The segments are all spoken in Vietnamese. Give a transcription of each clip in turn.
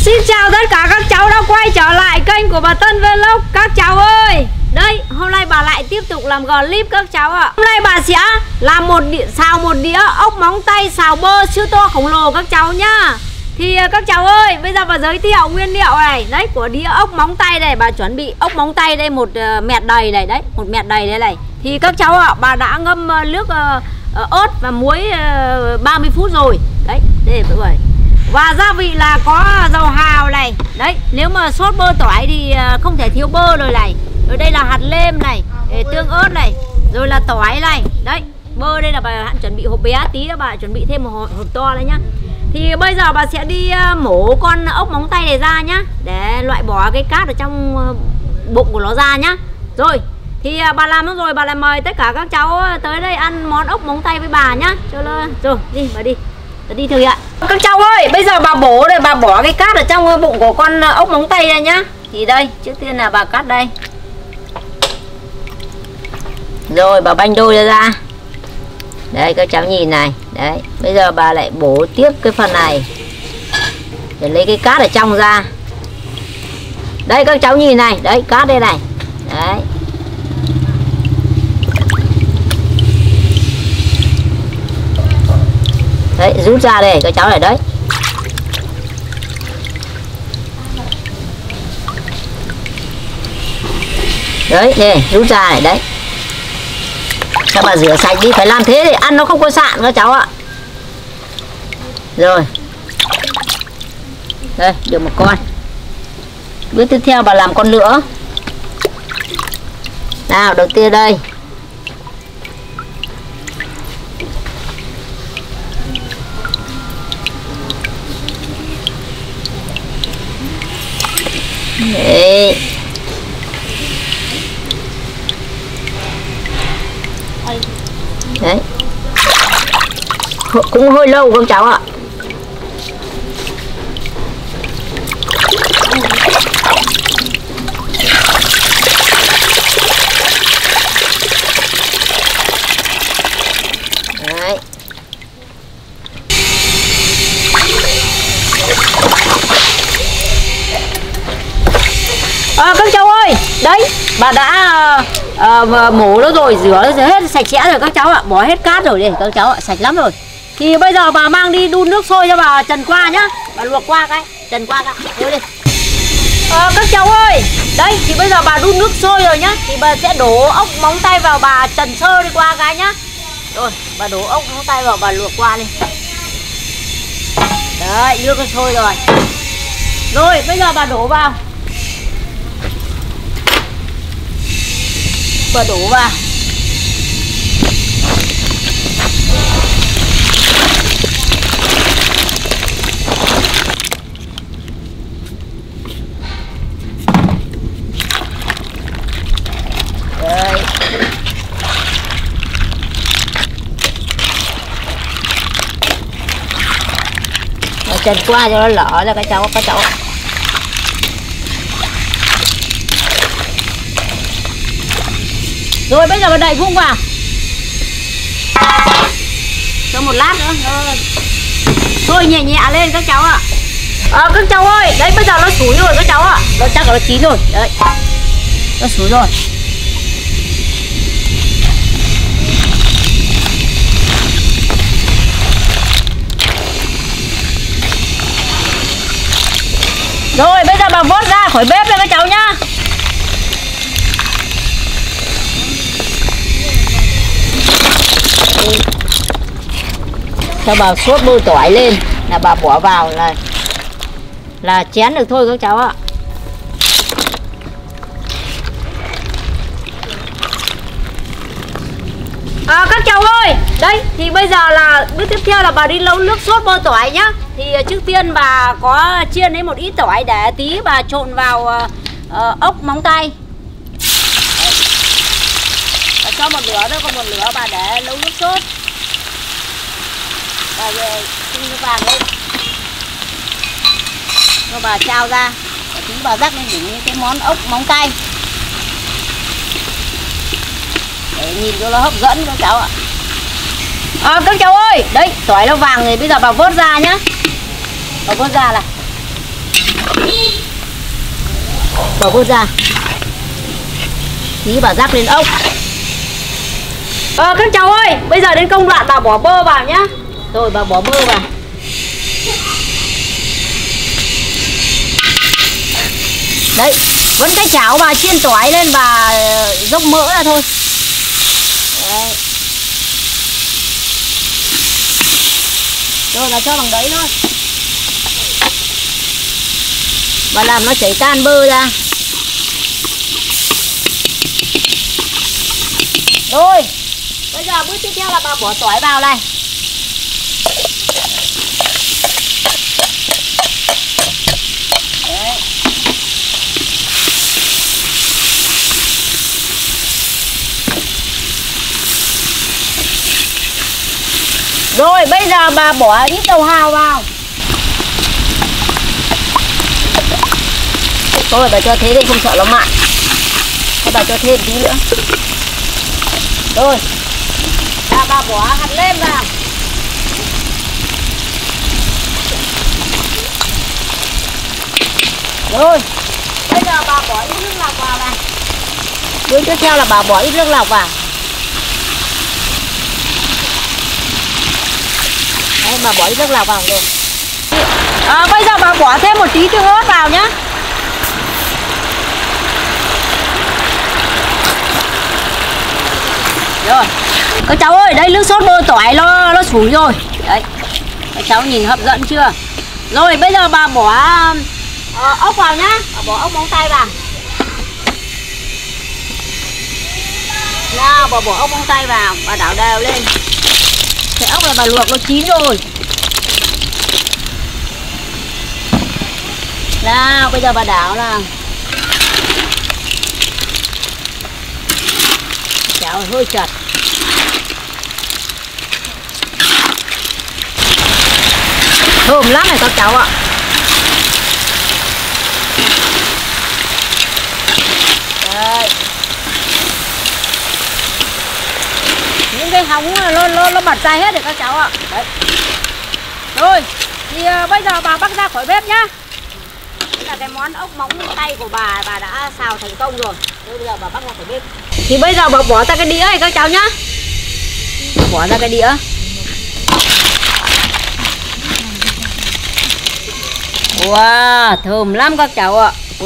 Xin chào tất cả các cháu đã quay trở lại kênh của bà Tân Vlog. Các cháu ơi, đây hôm nay bà lại tiếp tục làm clip các cháu ạ. Hôm nay bà sẽ làm xào một đĩa ốc móng tay xào bơ siêu to khổng lồ các cháu nhá. Thì các cháu ơi, bây giờ bà giới thiệu nguyên liệu này. Đấy, của đĩa ốc móng tay này. Bà chuẩn bị ốc móng tay đây một mẹt đầy này. Đấy, một mẹt đầy đây này. Thì các cháu ạ, bà đã ngâm nước ớt và muối 30 phút rồi. Đấy, đây là vậy. Và gia vị là có dầu hào này. Đấy, nếu mà sốt bơ tỏi thì không thể thiếu bơ rồi này. Rồi đây là hạt lem này, tương ớt này, rồi là tỏi này. Đấy, bơ đây là bà hạn chuẩn bị hộp bé tí nữa, bà chuẩn bị thêm một hộp to đấy nhá. Thì bây giờ bà sẽ đi mổ con ốc móng tay này ra nhá, để loại bỏ cái cát ở trong bụng của nó ra nhá. Rồi, thì bà làm xong rồi bà lại mời tất cả các cháu tới đây ăn món ốc móng tay với bà nhá. Rồi, đi, bà đi. Đi thực hiện. Các cháu ơi, bây giờ bà bổ đây, bà bỏ cái cát ở trong bụng của con ốc móng tay ra nhá. Thì đây, trước tiên là bà cắt đây. Rồi bà banh đôi ra. Đấy các cháu nhìn này. Đấy, bây giờ bà lại bổ tiếp cái phần này để lấy cái cát ở trong ra. Đây các cháu nhìn này, đấy cát đây này. Đấy. Đấy, rút ra đây các cháu này đấy. Đấy, đây, rút ra này đấy. Sao bà rửa sạch đi, phải làm thế để ăn nó không có sạn các cháu ạ. Rồi. Đây, được một con. Bước tiếp theo bà làm con nữa. Nào, đầu tiên đây. Đấy. Đấy. Cũng hơi lâu các cháu ạ. Đấy. Các cháu ơi, đấy, bà đã mổ nó rồi, rửa hết sạch sẽ rồi các cháu ạ, bỏ hết cát rồi đây các cháu ạ, sạch lắm rồi. Thì bây giờ bà mang đi đun nước sôi cho bà trần qua nhá, bà luộc qua cái, trần qua cái, thôi đi. Các cháu ơi, đây thì bây giờ bà đun nước sôi rồi nhá, thì bà sẽ đổ ốc móng tay vào bà trần sơ đi qua cái nhá. Rồi, bà đổ ốc móng tay vào bà luộc qua đi. Đấy, nước nó sôi rồi. Rồi, bây giờ bà đổ vào. Bà đổ vào. Đấy. Rồi trần qua cho nó lở ra các cháu. Rồi bây giờ bà đậy vung vào. Cho một lát nữa. Thôi nhẹ nhẹ lên các cháu ạ. Các cháu ơi, đấy bây giờ nó sủi rồi các cháu ạ. Nó chắc là nó chín rồi. Đấy. Nó sủi rồi. Rồi bây giờ bà vớt ra khỏi bếp ra các cháu nhá. Cho bà sốt bơ tỏi lên là bà bỏ vào là chén được thôi các cháu ạ. Các cháu ơi, đấy thì bây giờ là bước tiếp theo là bà đi nấu nước sốt bơ tỏi nhá. Thì trước tiên bà có chiên lấy một ít tỏi để tí bà trộn vào ốc móng tay. Bà cho một lửa nữa, còn một lửa bà để nấu nước sốt. Bà về xin cái vàng lên. Cho bà trao ra. Và tí bà rắc lên những cái món ốc móng tay. Để nhìn cho nó hấp dẫn các cháu ạ. Các cháu ơi, đấy, tỏi nó vàng rồi, bây giờ bà vớt ra nhá. Bà vớt ra này. Bỏ bơ ra. Tí bà rắc lên ốc. Các cháu ơi, bây giờ đến công đoạn bà bỏ bơ vào nhá. Rồi bà bỏ bơ vào. Đấy, vẫn cái chảo bà chiên tỏi lên và dốc mỡ ra thôi. Đấy. Rồi bà cho bằng đấy thôi. Bà làm nó chảy tan bơ ra. Rồi, bây giờ bước tiếp theo là bà bỏ tỏi vào này. Đấy. Rồi, bây giờ bà bỏ ít dầu hào vào. Thôi bà cho thế đi, không sợ nó mặn. Thôi bà cho thêm tí nữa. Rồi, bà bỏ hạt lem vào. Rồi, bây giờ bà bỏ ít nước lọc vào này. Bước tiếp theo là bà bỏ ít nước lọc vào. Đấy, bà bỏ ít nước lọc vào rồi. Bây giờ bà bỏ thêm một tí tương ớt vào nhá. Rồi, các cháu ơi, đây nước sốt bơ tỏi nó sủi rồi. Đấy, các cháu nhìn hấp dẫn chưa? Rồi, bây giờ bà bỏ ốc vào nhá. Bà bỏ ốc móng tay vào. Nào, bà bỏ ốc móng tay vào. Bà đảo đều lên. Cái ốc này bà luộc nó chín rồi. Nào, bây giờ bà đảo nào. Chảo hơi chặt. Thơm lắm này các cháu ạ. Đấy. Những cái hóng nó bật ra hết rồi các cháu ạ. Đấy. Rồi, thì bây giờ bà bắt ra khỏi bếp nhá. Đây là cái món ốc móng tay của bà đã xào thành công rồi. Bây giờ bà bắt ra khỏi bếp. Thì bây giờ bà bỏ ra cái đĩa này các cháu nhá. Bỏ ra cái đĩa. Wow, thơm lắm các cháu ạ. Ui.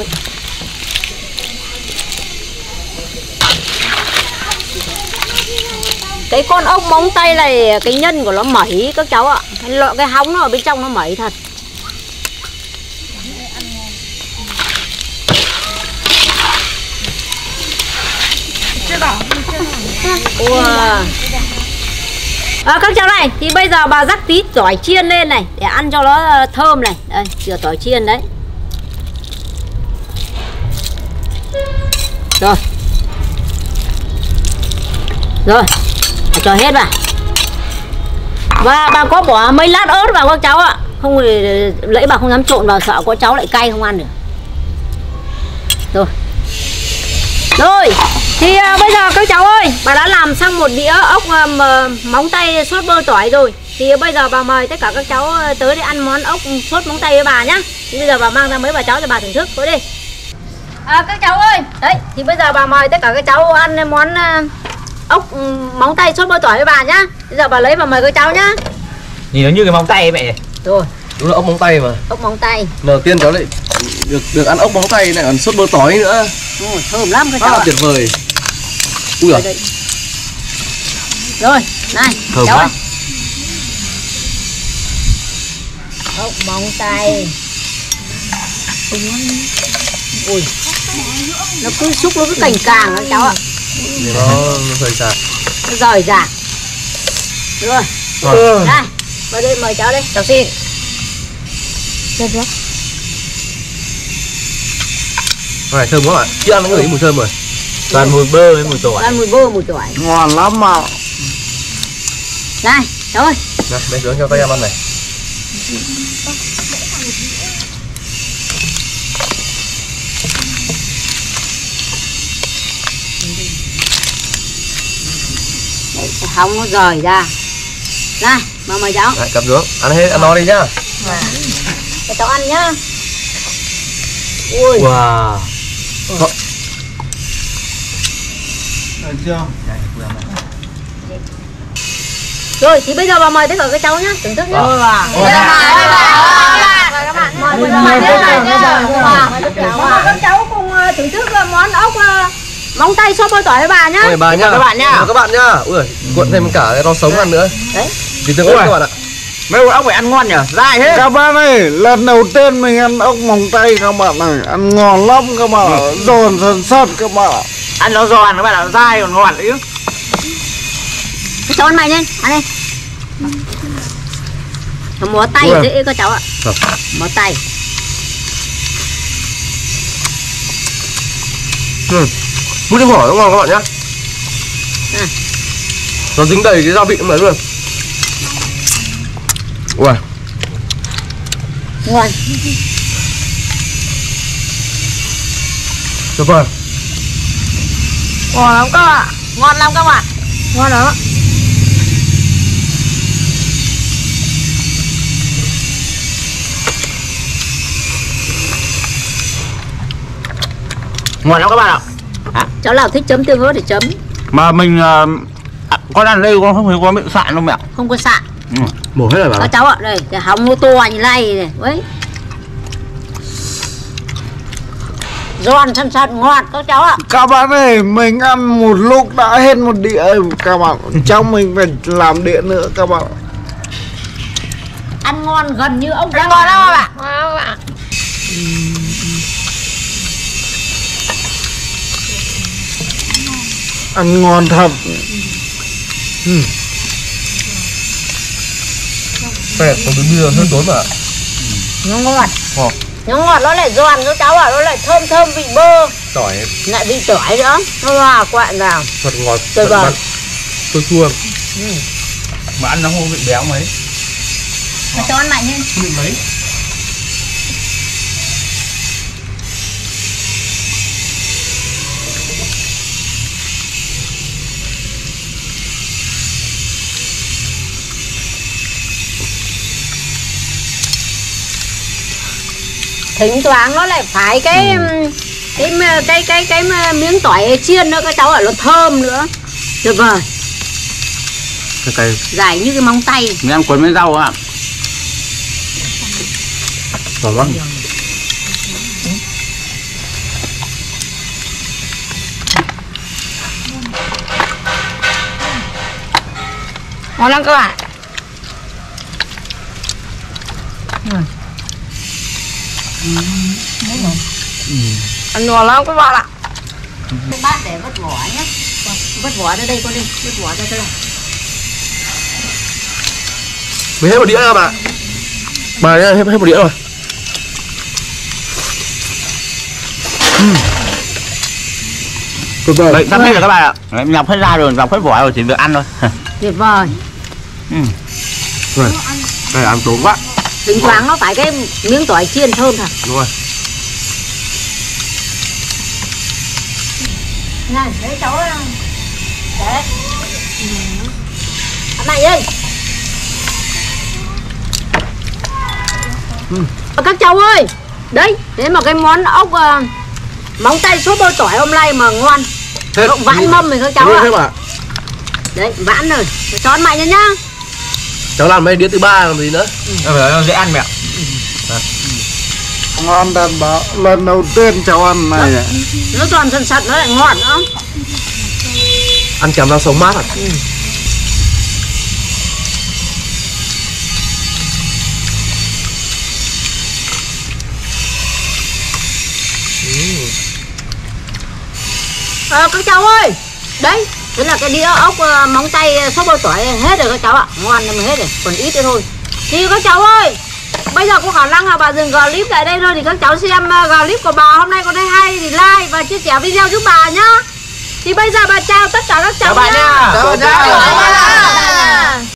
Cái con ốc móng tay này, cái nhân của nó mẩy các cháu ạ. Cái hóng nó ở bên trong nó mẩy thật. Wow. Các cháu này, thì bây giờ bà rắc tí tỏi chiên lên này để ăn cho nó thơm này. Đây, chừa tỏi chiên đấy. Rồi. Rồi, cho hết vào. Và bà có bỏ mấy lát ớt vào các cháu ạ. Không thì lấy bà không dám trộn vào, sợ có cháu lại cay không ăn được. Rồi. Rồi, thì bây giờ các cháu ơi, bà đã làm xong một đĩa ốc móng tay sốt bơ tỏi rồi. Thì bây giờ bà mời tất cả các cháu tới để ăn món ốc sốt móng tay với bà nhá. Thì bây giờ bà mang ra mấy bà cháu cho bà thưởng thức, tới đi. Các cháu ơi, đấy, thì bây giờ bà mời tất cả các cháu ăn món ốc móng tay sốt bơ tỏi với bà nhá. Bây giờ bà lấy và mời các cháu nhá. Nhìn nó như cái móng tay ấy mẹ. Rồi. Đúng là ốc móng tay mà. Ốc móng tay. Đầu tiên cháu lại được ăn ốc móng tay này, còn sốt bơ tỏi nữa. Thơm lắm các cháu ạ. Tuyệt vời. Ui giời. Rồi, này, thơm cháu quá. Ốc móng tay. Ui, nó cứ xúc, nó cứ cành càng các cháu ạ. Nó rời rạc. Nó rời rạc. Rồi. Đây, vào đây mời cháu đây, cháu xin. Đây chưa? Cái này thơm quá bạn. Chưa ăn nó ngửi mùi thơm rồi. Toàn mùi bơ với mùi tỏi. Toàn mùi bơ, mùi tỏi. Ngon lắm mà. Đây, cháu ơi. Này, để xuống cho tay em ăn này. Đấy, cái hông nó rời ra. Đây, mời cháu. Đấy, cầm xuống, ăn hết, ăn no đi nhá. Để cháu ăn nhá. Ui. Wow. Rồi thì bây giờ bà mời tất cả các cháu nhá, thưởng thức nhá. Mời các cháu cùng thưởng thức món ốc móng tay sốt bơ tỏi với bà nhá. Mời bà nhá. Các bạn nhá. Các bạn nhá. Ui, cuộn thêm cả cái rau sống ăn nữa. Đấy. Thì tương ớt các bạn ạ. Mấy con ốc phải ăn ngon nhỉ, dai hết. Các bạn ơi, lần đầu tiên mình ăn ốc móng tay các bạn này, ăn ngon lắm các bạn ạ, giòn sần sật các bạn ạ. Ăn nó giòn các bạn ạ, dai còn ngọt chứ. Cho ăn mày lên, ăn đi. Múa tay dễ các cháu ạ. Múa tay. Bút nước hỏi nó ngon các bạn nhá. Nó dính đầy cái gia vị trong đấy luôn. Ui. Ngon. Tuyệt vời. Ngon lắm các bạn. Ngon lắm các bạn. Ngon đó. Ngon lắm các bạn ạ. Cháu nào thích chấm tương ớt thì chấm. Mà mình con ăn đây con không thấy có bị sạn đâu mẹ. Không có sạn. Mổ hết rồi bà. Các cháu ạ, đây, cái hóng ô tô như này này, đấy. Giòn săn săn ngọt các cháu ạ. Các bạn ơi, mình ăn một lúc đã hết một đĩa các bạn. Trong mình phải làm đĩa nữa các bạn. Ăn ngon gần như ông ăn ngon lắm các bạn. Ăn ngon thật. Phẹt, còn bánh bia hơn tối mà. Nó ngọt. Nó ngọt, nó lại giòn các cháu ạ, nó lại thơm thơm vị bơ. Tỏi Lại vị tỏi nữa. Nó hòa quạn vào. thật ngọt, Tuyệt vời. chua chua. Mà ăn nó không bị béo mấy. Mà cho ăn mạnh lên. Không bị mấy. Thỉnh thoảng nó lại phải cái miếng tỏi chiên nữa các cháu ạ, nó thơm nữa. Tuyệt vời. Cái Dài như cái móng tay. mình ăn cuốn với rau ạ. Ngon lắm. Ngon lắm các bạn. Ăn ngon lắm các bạn ạ. Bát để vứt vỏ nhé. Vứt vỏ ra đây con đi, vứt vỏ ra đây. Mình hết một đĩa rồi bà. Bà nhá, hết một đĩa rồi. Tuyệt vời. Đấy, sắp hết rồi các bạn ạ. Đấy, mình lọc hết ra rồi, lọc hết vỏ rồi, chỉ việc ăn thôi. Tuyệt vời. Rồi. Đây ăn tốn quá. Thỉnh thoảng nó phải cái miếng tỏi chiên thơm thật. Đúng rồi. Này, đấy cháu đấy. Ăn này đi. Các cháu ơi, đấy, thế mà cái món ốc móng tay sốt bơ tỏi hôm nay mà ngon. Hết. Vãn mâm rồi các cháu ạ. Hết bà. Đấy, vãn rồi. Cho ăn mạnh lên nhá. Cháu làm mấy đĩa thứ ba làm gì nữa? Nó dễ ăn mẹ. Ngon thật đó. Lần đầu tiên cháu ăn này. Nó giòn sần sật, nó lại ngọt nữa. Ăn kèm rau sống mát à? Các cháu ơi, đấy, thế là cái đĩa ốc móng tay sốt bơ tỏi hết rồi các cháu ạ. Ngon nhưng mà hết rồi, còn ít nữa thôi. Thì các cháu ơi, bây giờ có khả năng là bà dừng clip tại đây thôi. Thì các cháu xem clip của bà hôm nay có thấy hay thì like và chia sẻ video giúp bà nhá. Thì bây giờ bà chào tất cả các cháu Chào bà nha. Chào bà nha.